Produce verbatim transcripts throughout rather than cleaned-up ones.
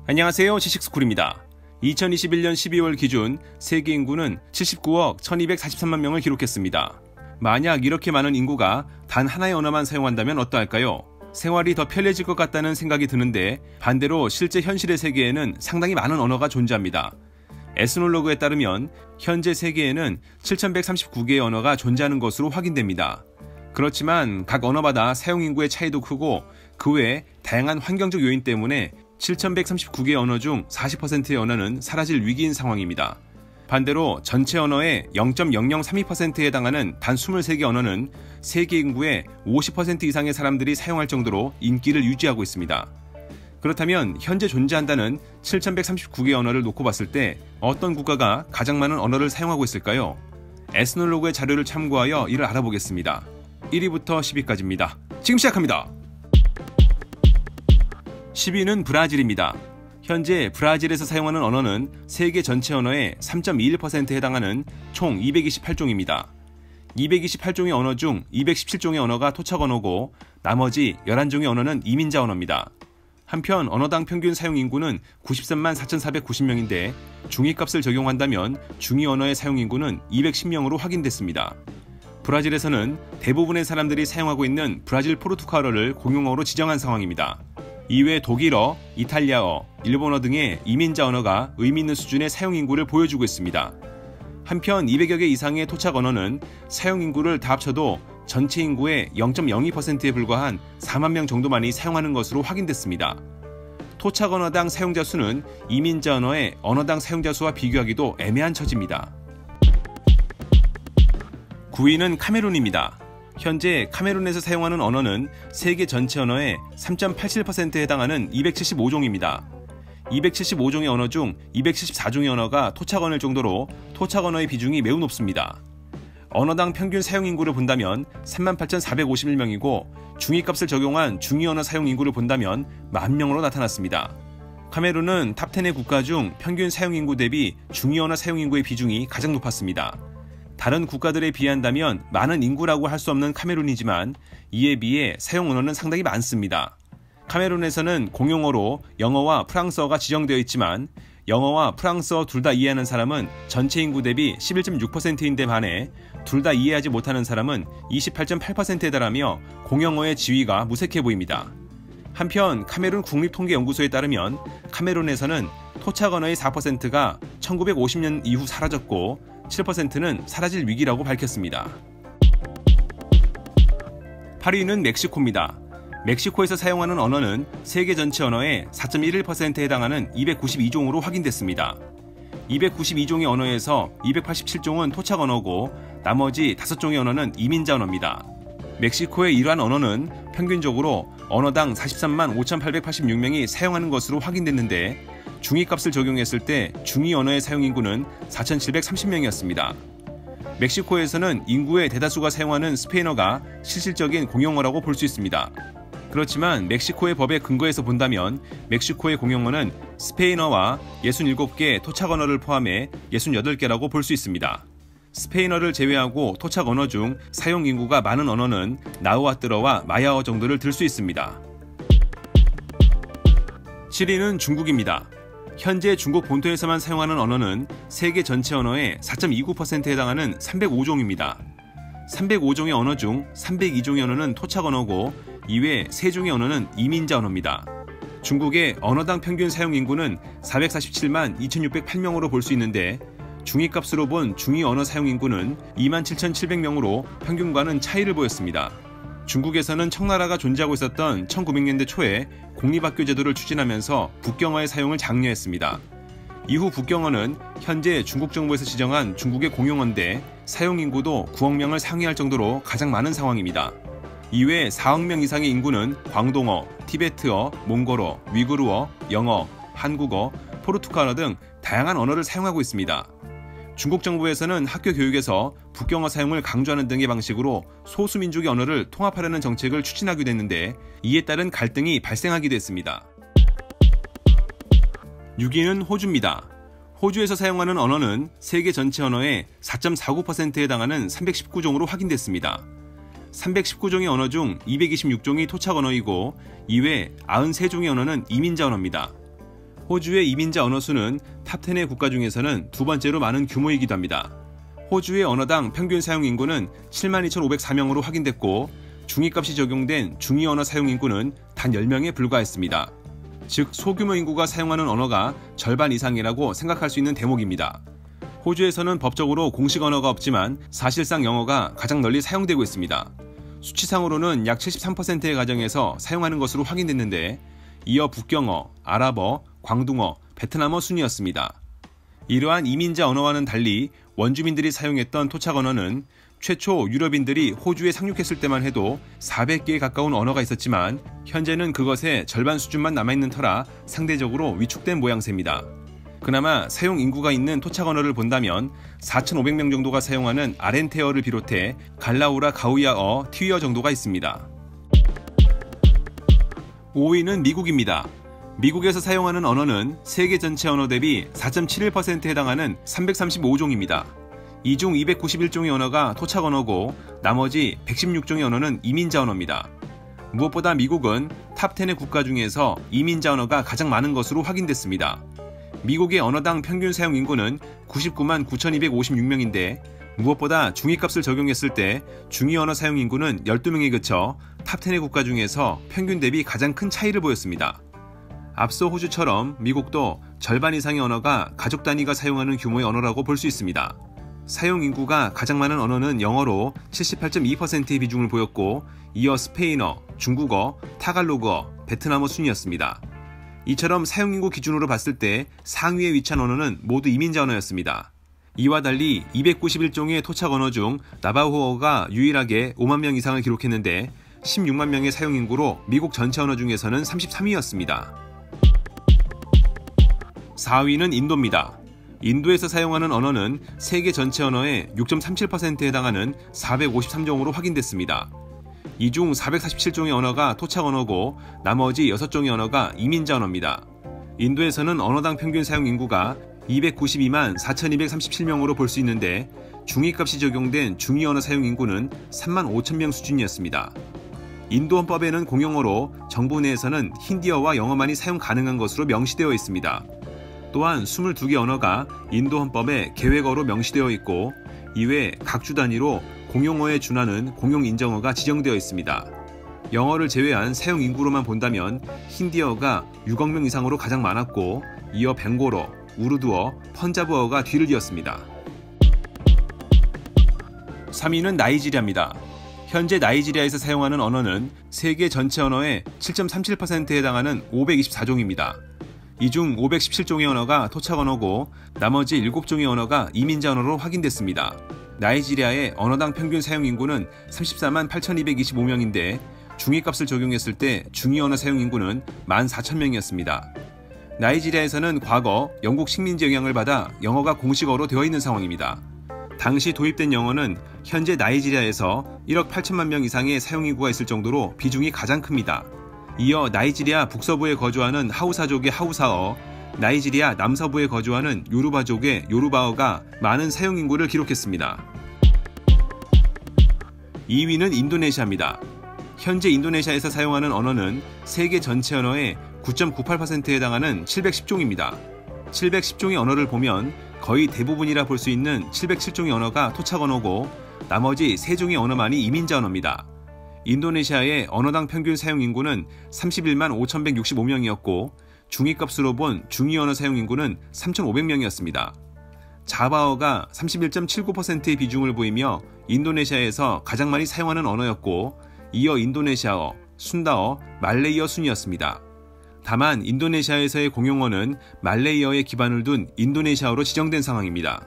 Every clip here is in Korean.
안녕하세요. 지식스쿨입니다. 이천이십일 년 십이월 기준 세계 인구는 칠십구억 천이백사십삼만 명을 기록했습니다. 만약 이렇게 많은 인구가 단 하나의 언어만 사용한다면 어떠할까요? 생활이 더 편리해질 것 같다는 생각이 드는데 반대로 실제 현실의 세계에는 상당히 많은 언어가 존재합니다. 에스놀로그에 따르면 현재 세계에는 칠천백삼십구 개의 언어가 존재하는 것으로 확인됩니다. 그렇지만 각 언어마다 사용 인구의 차이도 크고 그 외에 다양한 환경적 요인 때문에 칠천백삼십구 개의 언어 중 사십 퍼센트의 언어는 사라질 위기인 상황입니다. 반대로 전체 언어의 영 점 영영삼이 퍼센트에 해당하는 단 이십세 개 언어는 세계 인구의 오십 퍼센트 이상의 사람들이 사용할 정도로 인기를 유지하고 있습니다. 그렇다면 현재 존재한다는 칠천백삼십구 개의 언어를 놓고 봤을 때 어떤 국가가 가장 많은 언어를 사용하고 있을까요? 에스놀로그의 자료를 참고하여 이를 알아보겠습니다. 일 위부터 십 위까지입니다. 지금 시작합니다. 십 위는 브라질입니다. 현재 브라질에서 사용하는 언어는 세계 전체 언어의 삼 점 이일 퍼센트에 해당하는 총 이백이십팔 종입니다. 이백이십팔 종의 언어 중 이백십칠 종의 언어가 토착 언어고 나머지 열한 종의 언어는 이민자 언어입니다. 한편 언어당 평균 사용 인구는 구십삼만 사천사백구십 명인데 중위값을 적용한다면 중위 언어의 사용 인구는 이백십 명으로 확인됐습니다. 브라질에서는 대부분의 사람들이 사용하고 있는 브라질 포르투갈어를 공용어로 지정한 상황입니다. 이외 독일어, 이탈리아어, 일본어 등의 이민자 언어가 의미 있는 수준의 사용 인구를 보여주고 있습니다. 한편 이백여 개 이상의 토착 언어는 사용 인구를 다 합쳐도 전체 인구의 영 점 영이 퍼센트에 불과한 사만 명 정도만이 사용하는 것으로 확인됐습니다. 토착 언어당 사용자 수는 이민자 언어의 언어당 사용자 수와 비교하기도 애매한 처지입니다. 구 위는 카메룬입니다. 현재 카메룬에서 사용하는 언어는 세계 전체 언어의 삼 점 팔칠 퍼센트에 해당하는 이백칠십오 종입니다. 이백칠십오 종의 언어 중 이백칠십사 종의 언어가 토착 언어일 정도로 토착 언어의 비중이 매우 높습니다. 언어당 평균 사용 인구를 본다면 삼만 팔천사백오십일 명이고 중위값을 적용한 중위 언어 사용 인구를 본다면 만 명으로 나타났습니다. 카메룬은 탑 텐의 국가 중 평균 사용 인구 대비 중위 언어 사용 인구의 비중이 가장 높았습니다. 다른 국가들에 비한다면 많은 인구라고 할 수 없는 카메룬이지만 이에 비해 사용 언어는 상당히 많습니다. 카메룬에서는 공용어로 영어와 프랑스어가 지정되어 있지만 영어와 프랑스어 둘 다 이해하는 사람은 전체 인구 대비 십일 점 육 퍼센트인데 반해 둘 다 이해하지 못하는 사람은 이십팔 점 팔 퍼센트에 달하며 공용어의 지위가 무색해 보입니다. 한편 카메룬 국립통계연구소에 따르면 카메룬에서는 토착 언어의 사 퍼센트가 천구백오십 년 이후 사라졌고 칠 퍼센트는 사라질 위기라고 밝혔습니다. 팔 위는 멕시코입니다. 멕시코에서 사용하는 언어는 세계 전체 언어의 사 점 일일 퍼센트에 해당하는 이백구십이 종으로 확인됐습니다. 이백구십이 종의 언어에서 이백팔십칠 종은 토착 언어고 나머지 다섯 종의 언어는 이민자 언어입니다. 멕시코의 이러한 언어는 평균적으로 언어당 사십삼만 오천팔백팔십육 명이 사용하는 것으로 확인됐는데 중위값을 적용했을 때 중위 언어의 사용 인구는 사천칠백삼십 명이었습니다. 멕시코에서는 인구의 대다수가 사용하는 스페인어가 실질적인 공용어라고 볼 수 있습니다. 그렇지만 멕시코의 법에 근거해서 본다면 멕시코의 공용어는 스페인어와 육십칠 개 토착 언어를 포함해 육십팔 개라고 볼 수 있습니다. 스페인어를 제외하고 토착 언어 중 사용 인구가 많은 언어는 나우아뜨어와 마야어 정도를 들 수 있습니다. 칠 위는 중국입니다. 현재 중국 본토에서만 사용하는 언어는 세계 전체 언어의 사 점 이구 퍼센트에 해당하는 삼백오 종입니다. 삼백오 종의 언어 중 삼백이 종의 언어는 토착 언어고 이외 세 종의 언어는 이민자 언어입니다. 중국의 언어당 평균 사용 인구는 사백사십칠만 이천육백팔 명으로 볼 수 있는데 중위값으로 본 중위 언어 사용 인구는 이만 칠천칠백 명으로 평균과는 차이를 보였습니다. 중국에서는 청나라가 존재하고 있었던 천구백 년대 초에 공립학교 제도를 추진하면서 북경어의 사용을 장려했습니다. 이후 북경어는 현재 중국 정부에서 지정한 중국의 공용어인데 사용 인구도 구억 명을 상회할 정도로 가장 많은 상황입니다. 이외 사억 명 이상의 인구는 광동어, 티베트어, 몽골어, 위구르어, 영어, 한국어, 포르투갈어 등 다양한 언어를 사용하고 있습니다. 중국 정부에서는 학교 교육에서 북경어 사용을 강조하는 등의 방식으로 소수민족의 언어를 통합하려는 정책을 추진하기도 했는데 이에 따른 갈등이 발생하기도 했습니다. 육 위는 호주입니다. 호주에서 사용하는 언어는 세계 전체 언어의 사 점 사구 퍼센트에 해당하는 삼백십구 종으로 확인됐습니다. 삼백십구 종의 언어 중 이백이십육 종이 토착 언어이고 이외 구십삼 종의 언어는 이민자 언어입니다. 호주의 이민자 언어 수는 탑텐의 국가 중에서는 두 번째로 많은 규모이기도 합니다. 호주의 언어당 평균 사용 인구는 칠만 이천오백사 명으로 확인됐고 중위값이 적용된 중위 언어 사용 인구는 단 열 명에 불과했습니다. 즉 소규모 인구가 사용하는 언어가 절반 이상이라고 생각할 수 있는 대목입니다. 호주에서는 법적으로 공식 언어가 없지만 사실상 영어가 가장 널리 사용되고 있습니다. 수치상으로는 약 칠십삼 퍼센트의 가정에서 사용하는 것으로 확인됐는데 이어 북경어, 아랍어, 광둥어, 베트남어 순이었습니다. 이러한 이민자 언어와는 달리 원주민들이 사용했던 토착 언어는 최초 유럽인들이 호주에 상륙했을 때만 해도 사백 개에 가까운 언어가 있었지만 현재는 그것의 절반 수준만 남아있는 터라 상대적으로 위축된 모양새입니다. 그나마 사용 인구가 있는 토착 언어를 본다면 사천오백 명 정도가 사용하는 아렌테어를 비롯해 갈라우라 가우야어, 티위어 정도가 있습니다. 오 위는 미국입니다. 미국에서 사용하는 언어는 세계 전체 언어 대비 사 점 칠일 퍼센트에 해당하는 삼백삼십오 종입니다. 이 중 이백구십일 종의 언어가 토착 언어고 나머지 백십육 종의 언어는 이민자 언어입니다. 무엇보다 미국은 탑텐의 국가 중에서 이민자 언어가 가장 많은 것으로 확인됐습니다. 미국의 언어당 평균 사용 인구는 구십구만 구천이백오십육 명인데 무엇보다 중위값을 적용했을 때 중위 언어 사용 인구는 열두 명에 그쳐 탑텐의 국가 중에서 평균 대비 가장 큰 차이를 보였습니다. 앞서 호주처럼 미국도 절반 이상의 언어가 가족 단위가 사용하는 규모의 언어라고 볼 수 있습니다. 사용 인구가 가장 많은 언어는 영어로 칠십팔 점 이 퍼센트의 비중을 보였고 이어 스페인어, 중국어, 타갈로그어, 베트남어 순이었습니다. 이처럼 사용 인구 기준으로 봤을 때 상위에 위치한 언어는 모두 이민자 언어였습니다. 이와 달리 이백구십일 종의 토착 언어 중 나바호어가 유일하게 오만 명 이상을 기록했는데 십육만 명의 사용 인구로 미국 전체 언어 중에서는 삼십삼 위였습니다. 사 위는 인도입니다. 인도에서 사용하는 언어는 세계 전체 언어의 육 점 삼칠 퍼센트에 해당하는 사백오십삼 종으로 확인됐습니다. 이 중 사백사십칠 종의 언어가 토착 언어고 나머지 여섯 종의 언어가 이민자 언어입니다. 인도에서는 언어당 평균 사용 인구가 이백구십이만 사천이백삼십칠 명으로 볼 수 있는데 중위값이 적용된 중위 언어 사용 인구는 삼만 오천 명 수준이었습니다. 인도 헌법에는 공용어로 정부 내에서는 힌디어와 영어만이 사용 가능한 것으로 명시되어 있습니다. 또한 이십이 개 언어가 인도 헌법에 계획어로 명시되어 있고 이외 각 주 단위로 공용어에 준하는 공용인정어가 지정되어 있습니다. 영어를 제외한 사용 인구로만 본다면 힌디어가 육억 명 이상으로 가장 많았고 이어 벵골어, 우르두어, 펀자브어가 뒤를 이었습니다. 삼 위는 나이지리아입니다. 현재 나이지리아에서 사용하는 언어는 세계 전체 언어의 칠 점 삼칠 퍼센트에 해당하는 오백이십사 종입니다. 이 중 오백십칠 종의 언어가 토착 언어고 나머지 일곱 종의 언어가 이민자 언어로 확인됐습니다. 나이지리아의 언어당 평균 사용 인구는 삼십사만 팔천이백이십오 명인데 중위값을 적용했을 때 중위 언어 사용 인구는 만 사천 명이었습니다. 나이지리아에서는 과거 영국 식민지 영향을 받아 영어가 공식어로 되어 있는 상황입니다. 당시 도입된 영어는 현재 나이지리아에서 일억 팔천만 명 이상의 사용 인구가 있을 정도로 비중이 가장 큽니다. 이어 나이지리아 북서부에 거주하는 하우사족의 하우사어, 나이지리아 남서부에 거주하는 요루바족의 요루바어가 많은 사용 인구를 기록했습니다. 이 위는 인도네시아입니다. 현재 인도네시아에서 사용하는 언어는 세계 전체 언어의 구 점 구팔 퍼센트에 해당하는 칠백십 종입니다. 칠백십 종의 언어를 보면 거의 대부분이라 볼 수 있는 칠백칠 종의 언어가 토착 언어고 나머지 세 종의 언어만이 이민자 언어입니다. 인도네시아의 언어당 평균 사용 인구는 삼십일만 오천백육십오 명이었고 중위값으로 본 중위 언어 사용 인구는 삼천오백 명이었습니다. 자바어가 삼십일 점 칠구 퍼센트의 비중을 보이며 인도네시아에서 가장 많이 사용하는 언어였고 이어 인도네시아어, 순다어, 말레이어 순이었습니다. 다만 인도네시아에서의 공용어는 말레이어에 기반을 둔 인도네시아어로 지정된 상황입니다.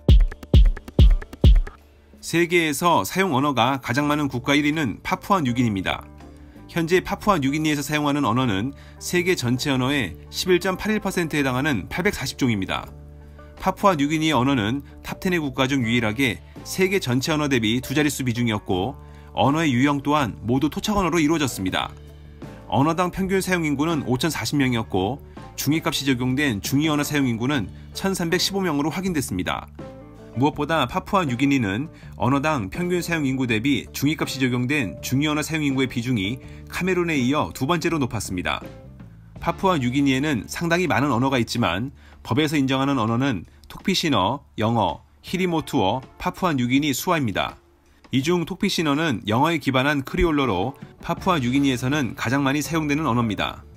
세계에서 사용 언어가 가장 많은 국가 일 위는 파푸아 뉴기니입니다. 현재 파푸아 뉴기니에서 사용하는 언어는 세계 전체 언어의 십일 점 팔일 퍼센트에 해당하는 팔백사십 종입니다. 파푸아 뉴기니의 언어는 탑텐의 국가 중 유일하게 세계 전체 언어 대비 두 자릿수 비중이었고 언어의 유형 또한 모두 토착 언어로 이루어졌습니다. 언어당 평균 사용 인구는 오천사십 명이었고 중위값이 적용된 중위 언어 사용 인구는 천삼백십오 명으로 확인됐습니다. 무엇보다 파푸아 뉴기니는 언어당 평균 사용 인구 대비 중위값이 적용된 중위 언어 사용 인구의 비중이 카메룬에 이어 두 번째로 높았습니다. 파푸아 뉴기니에는 상당히 많은 언어가 있지만 법에서 인정하는 언어는 톡피신어, 영어, 히리모투어, 파푸아 뉴기니 수화입니다. 이 중 톡피신어는 영어에 기반한 크리올러로 파푸아 뉴기니에서는 가장 많이 사용되는 언어입니다.